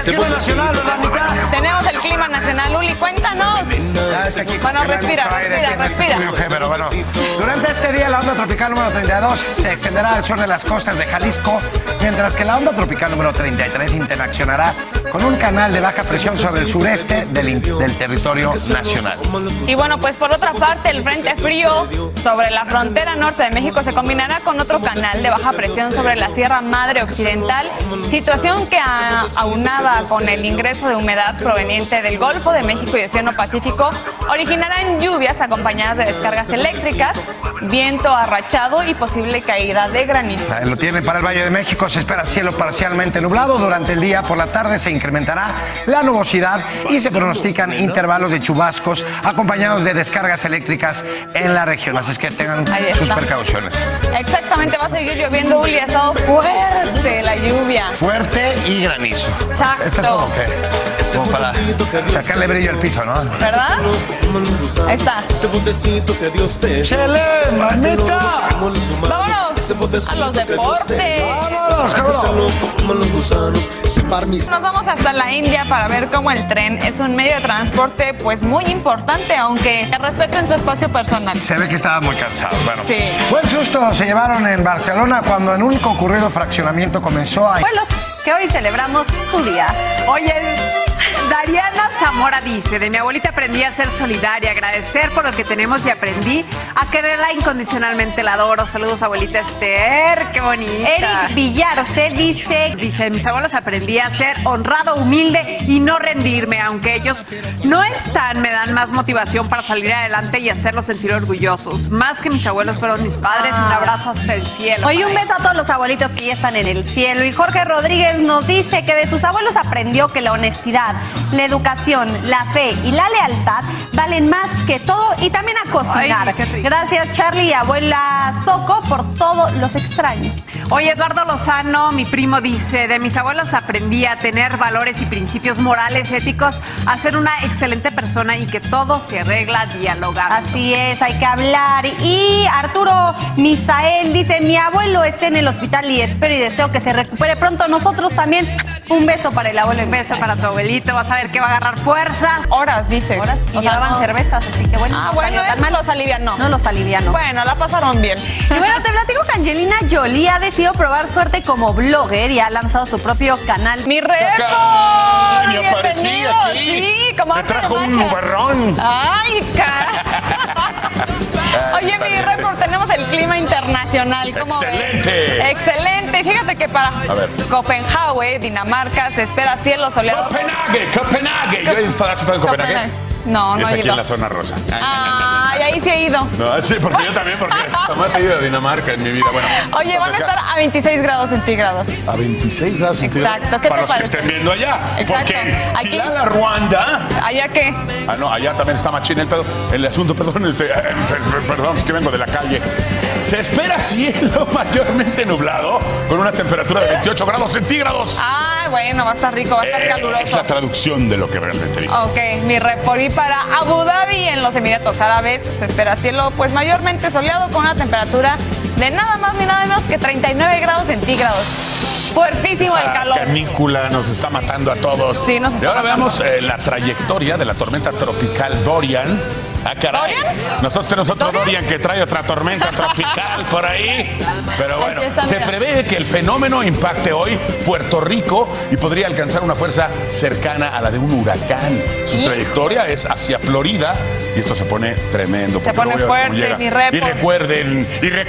Clima nacional, Verónica. Tenemos el clima nacional. Uli, cuéntanos. Bueno, respira. Pero bueno, durante este día la onda tropical número 32 se extenderá al sur de las costas de Jalisco, mientras que la onda tropical número 33 interaccionará con un canal de baja presión sobre el sureste del territorio nacional. Y bueno, pues por otra parte, el frente frío sobre la frontera norte de México se combinará con otro canal de baja presión sobre la Sierra Madre Occidental, situación que aunada con el ingreso de humedad proveniente del Golfo de México y Océano Pacífico, originarán lluvias acompañadas de descargas eléctricas, viento arrachado y posible caída de granizo. Lo tiene para el Valle de México. Se espera cielo parcialmente nublado durante el día. Por la tarde se incrementará la nubosidad y se pronostican intervalos de chubascos acompañados de descargas eléctricas en la región. Así es que tengan sus precauciones. Exactamente, va a seguir lloviendo, Uli. Ha estado fuerte la lluvia. Fuerte y granizo. Exacto. Esta es como para sacarle brillo al piso, ¿no? ¿Verdad? Ahí está. ¡Chele, mamita! ¡Vámonos a los deportes! Nos vamos hasta la India para ver cómo el tren es un medio de transporte pues muy importante, aunque respeten su espacio personal. Se ve que estaban muy cansados. Bueno, sí. Buen susto se llevaron en Barcelona cuando en un concurrido fraccionamiento comenzó a... Pueblos que hoy celebramos su día. Oye, Dariana Zamora dice, de mi abuelita aprendí a ser solidaria, agradecer por lo que tenemos y aprendí a quererla incondicionalmente, la adoro. Saludos, abuelita Esther, qué bonita. Eric Villarce dice, de mis abuelos aprendí a ser honrado, humilde y no rendirme, aunque ellos no están, me dan más motivación para salir adelante y hacerlos sentir orgullosos. Más que mis abuelos fueron mis padres, un abrazo hasta el cielo. Oye, un beso a todos los abuelitos que ya están en el cielo. Y Jorge Rodríguez nos dice que de sus abuelos aprendió que la honestidad, la educación, la fe y la lealtad valen más que todo, y también a cocinar. Ay, gracias, Charlie y abuela Soco, por todo, los extraño. Oye, Eduardo Lozano, mi primo, dice, de mis abuelos aprendí a tener valores y principios morales, éticos, a ser una excelente persona y que todo se arregla dialogando. Así es, hay que hablar. Y Arturo Misael dice, mi abuelo está en el hospital y espero y deseo que se recupere pronto. Nosotros también. Un beso para el abuelo. Un beso para tu abuelito. Vas a ver que va a agarrar fuerzas. Horas, dice. Horas. Y llevaban cervezas, así que bueno. Ah, bueno, eso los alivianó. No los alivianó. Bueno, la pasaron bien. Y bueno, te platico que Angelina Jolie ha decidido probar suerte como blogger y ha lanzado su propio canal. ¡Mi récord! Me aparecí aquí. Sí, como me trajo un nubarrón. ¡Ay, cara! Oye, mi récord, tenemos el clima internacional. ¿Cómo ¡Excelente! ves? Excelente. Fíjate que para Copenhague, Dinamarca, se espera cielo soleado. ¡Copenhague! ¿Yo he estado en Copenhague? No, no es he aquí ido. en la zona rosa. Ay, ahí sí he ido. No, sí, porque yo también, porque jamás he ido a Dinamarca en mi vida. Bueno, oye, van a estar a 26 grados centígrados. A 26 grados centígrados. Exacto, ¿qué para te los parece? que estén viendo allá. Exacto. Porque Aquí. la Ruanda. ¿Allá qué? Ah, no, allá también está machín el pedo. El asunto, perdón, perdón, es que vengo de la calle. Se espera cielo mayormente nublado con una temperatura de 28 grados centígrados. Ah, bueno, va a estar rico, va a estar caluroso. Es la traducción de lo que realmente digo. Ok, mi report. Y para Abu Dhabi, en los Emiratos Árabes, se espera cielo pues mayormente soleado con una temperatura de nada más ni nada menos que 39 grados centígrados. Fuertísimo el calor. La canícula nos está matando a todos. Sí, nos está Y ahora matando. veamos la trayectoria de la tormenta tropical Dorian. Ah, caray. ¿Dorian? Nosotros tenemos otro Dorian que trae otra tormenta tropical por ahí. Pero bueno, está, se mira. prevé que el fenómeno impacte hoy Puerto Rico y podría alcanzar una fuerza cercana a la de un huracán. Su trayectoria es hacia Florida y esto se pone tremendo. Se pone fuerte, mi report. Y recuerden,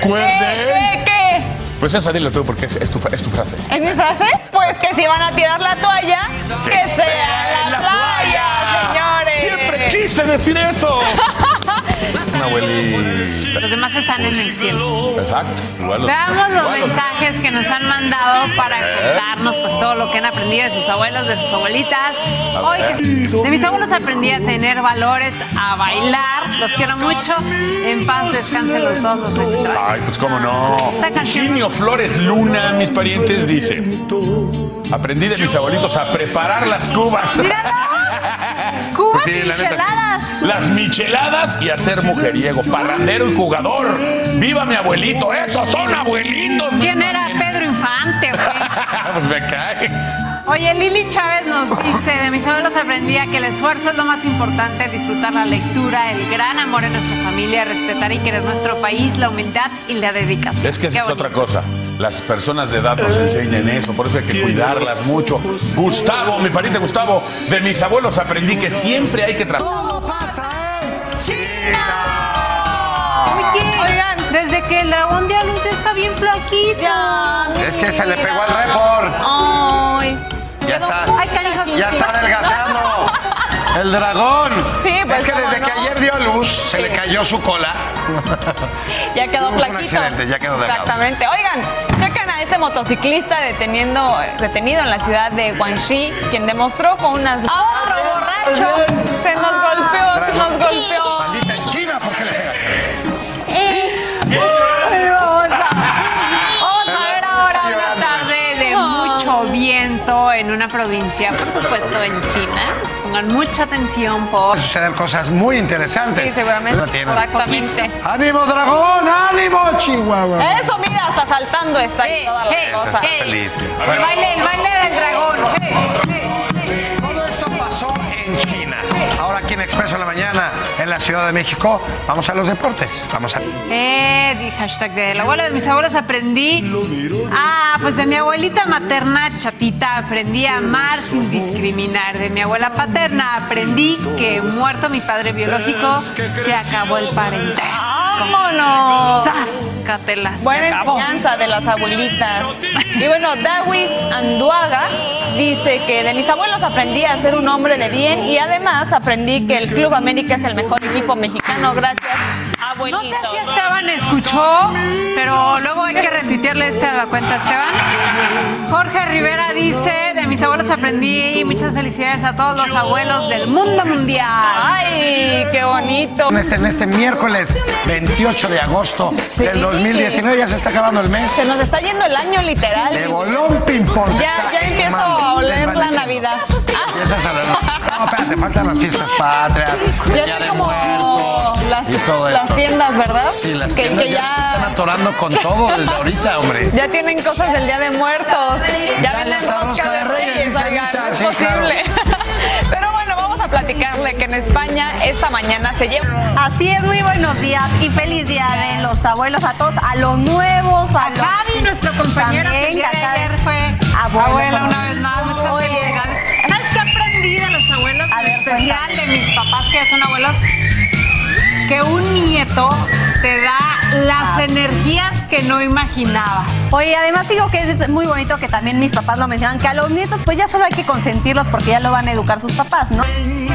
¿Qué? Pues esa dilo tú porque es tu frase. ¿Es mi frase? Pues que si van a tirar la toalla, que sea en la playa, señores. ¡Siempre quise decir eso! Una abuelita. Los demás están en el cielo. Exacto. Igual Veamos los igual mensajes que nos han mandado para contarnos pues todo lo que han aprendido de sus abuelos, de sus abuelitas. Hoy de mis abuelos aprendí a tener valores, a bailar. Los quiero mucho. En paz descansen los dos, los extraño. Ay, pues cómo no. Esta canción- Higinio Flores Luna, mis parientes, dice: aprendí de mis abuelitos a preparar las cubas. Cubas Sí, y la neta, micheladas. sí. Las micheladas y a ser mujeriego, parrandero y jugador. ¡Viva mi abuelito! ¡Esos son abuelitos! ¿Quién era Pedro Infante, güey? Pues me cae. Oye, Lili Chávez nos dice, de mis abuelos aprendí que el esfuerzo es lo más importante, disfrutar la lectura, el gran amor en nuestra familia, respetar y querer nuestro país, la humildad y la dedicación. Es que esa es otra cosa. Las personas de edad nos enseñan eso, por eso hay que cuidarlas mucho. Gustavo, mi pariente Gustavo, de mis abuelos aprendí que siempre hay que trabajar. Todo pasa en China. Oigan, desde que el dragón dio a luz ya está bien flaquito. Es que se le pegó al récord. Ay. Ya está. Ay, canijo. Ya está adelgazando. El dragón. Sí, pues, es que desde ¿cómo que no? ayer dio a luz, se le cayó su cola. Ya quedó Tuvimos un flaquito. accidente, ya quedó delgado. Exactamente. Oigan, chequen a este motociclista detenido en la ciudad de Guangxi, quien demostró con unas... ¡A otro borracho! Se nos golpeó. Maldita esquina, ¿por qué le pegas? Vamos a ver ahora una tarde de mucho viento en una provincia, por supuesto en China. Pongan mucha atención, por... Pueden suceder cosas muy interesantes. Sí, seguramente. No tienen. Exactamente. ¡Ánimo, dragón! ánimo, Chihuahua! Eso, mira, hasta saltando está ahí toda la Eso cosa. está feliz. El baile del dragón. Todo esto pasó en China. Ahora aquí en Expreso en la Mañana, en la Ciudad de México, vamos a los deportes. Vamos a... Hashtag de la abuela de mis abuelos aprendí. Pues de mi abuelita materna, Chatita, aprendí a amar sin discriminar. De mi abuela paterna aprendí que muerto mi padre biológico, se acabó el parentesco. ¡Vámonos! ¡Sáscatelas! Buena enseñanza de las abuelitas. Y bueno, Dawis Anduaga dice que de mis abuelos aprendí a ser un hombre de bien y además aprendí que el Club América es el mejor equipo mexicano. Gracias, abuelito. No sé si Esteban escuchó, pero luego hay que retuitearle a la cuenta Esteban. Jorge Rivera dice, de mis abuelos aprendí y muchas felicidades a todos los abuelos del mundo mundial. ¡Ay, qué bonito! En este miércoles 28 de agosto del 2019, ya se está acabando el mes. Se nos está yendo el año literal. De bolón ping-pong. Ya empiezo a oler la Navidad. Empiezas a oler. No, espérate, faltan las fiestas patrias. Ya Día estoy de como Muertos y todo las esto. tiendas, ¿verdad? Sí, las Que tiendas ya ya se están atorando con todo desde ahorita, hombre. Ya tienen cosas del Día de Muertos. Ya venden está rosca de Reyes, oigan, no es sí, posible. Pero bueno, vamos a platicarle que en España esta mañana se lleva... Así es, muy buenos días y feliz día de los abuelos a todos, a los nuevos, a los... Gaby, nuestro compañero, que el día de ayer fue abuela una vez más. Muchas felicidades. ¿Sabes qué aprendí de los abuelos? A ver, En especial cuéntame. de mis papás que ya son abuelos, que un nieto te da las energías que no imaginabas. Oye, además digo que es muy bonito que también mis papás lo mencionan, que a los nietos pues ya solo hay que consentirlos porque ya lo van a educar sus papás, ¿no?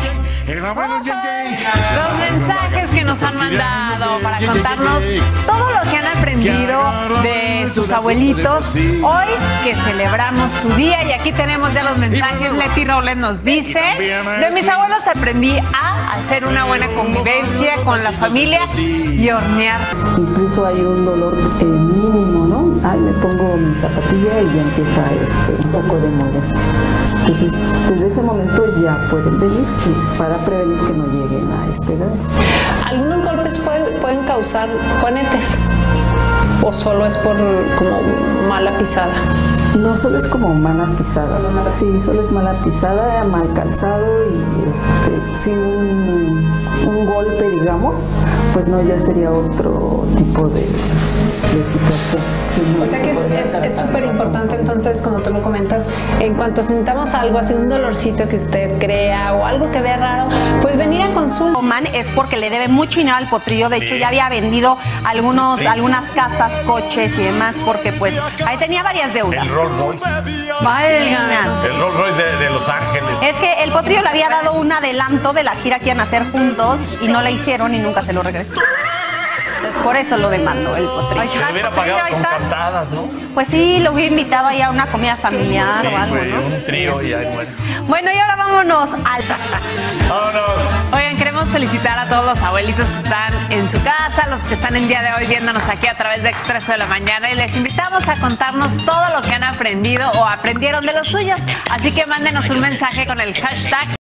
Los mensajes que nos han mandado para contarnos todo lo que han aprendido de sus abuelitos hoy que celebramos su día. Y aquí tenemos ya los mensajes. Leti Robles nos dice, de mis abuelos aprendí a hacer una buena convivencia con la familia y hornear. Incluso hay un dolor mínimo, ¿no? Ay, me pongo mi zapatilla y ya empieza un poco de molestia. Entonces, desde ese momento ya pueden venir para prevenir que no lleguen a este grado. Algunos golpes pueden causar juanetes o solo es por como mala pisada. No solo es como mala pisada, sí, solo es mala pisada, mal calzado y sí, un golpe, digamos, pues no, ya sería otro tipo de situación. Sí, O sea que es súper importante entonces, como tú lo comentas, en cuanto sintamos algo, así un dolorcito que usted crea o algo que vea raro, pues venir a consulta. Man es porque le debe mucho dinero al potrillo, de hecho ya había vendido algunas casas, coches y demás, porque pues ahí tenía varias deudas. El Rolls Royce. El Rolls Royce de Los Ángeles. Es que el potrillo le había dado un adelanto de la gira que iban a hacer juntos y no la hicieron y nunca se lo regresó. Entonces por eso lo demandó el potrillo. Se le hubiera pagado con cantadas, ¿no? Pues sí, lo hubiera invitado ahí a una comida familiar o algo, ¿no? Un trío y ahí muere. Bueno, y ahora vámonos al... Vámonos. Oigan, queremos felicitar a todos los abuelitos que están en su casa, los que están el día de hoy viéndonos aquí a través de Expreso de la Mañana, y les invitamos a contarnos todo lo que han aprendido o aprendieron de los suyos. Así que mándenos un mensaje con el hashtag